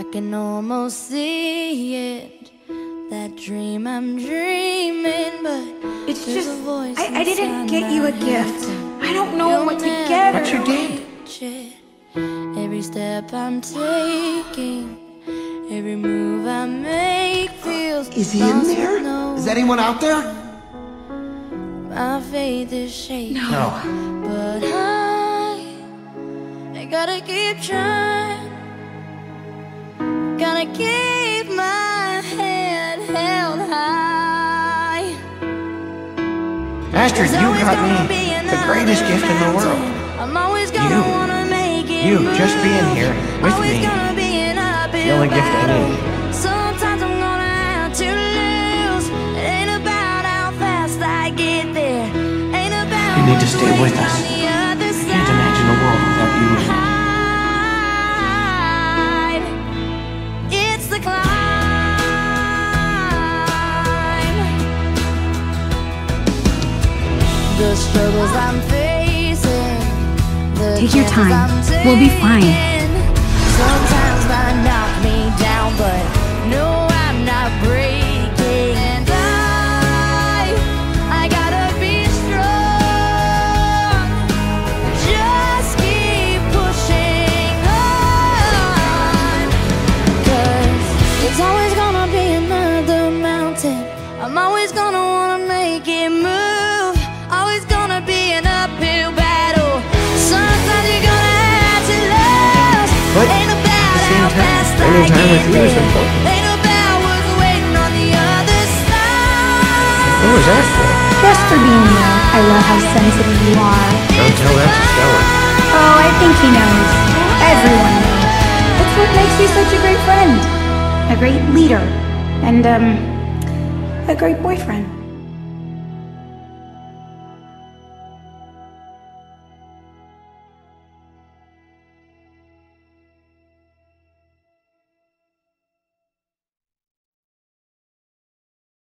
can almost see it, that dream I'm dreaming, but it's just, I didn't get you a gift. I don't know what to get her. What's your date? Every step I'm taking, every move I make feels. Is he in there? Is anyone out there? My faith is shaking. No. But I gotta keep trying. Gotta keep my head held high. Astrid, you got me the greatest gift in the world. I'm always gonna wanna make it. You just being here with me. The only gift I need. Sometimes I'm gonna have to lose. It ain't about how fast I get there. Ain't about you need to stay with us. I can't imagine a world without you. It's the climb. The struggles I'm facing. Take your time. We'll be fine. Sometimes might knock me down, but no, I'm not breaking. And I gotta be strong. Just keep pushing on. 'Cause it's always gonna be another mountain. I'm always gonna wanna make it move. Always gonna be an uphill battle. Sometimes you're gonna have to lose. But ain't about how fast spending I time with get you is there. important. Ain't about what's waiting on the other side. What was that for? Just for being there. I love how sensitive you are. Don't tell that to Stellar. Oh, I think he knows. Everyone knows. That's what makes you such a great friend. A great leader. And, a great boyfriend.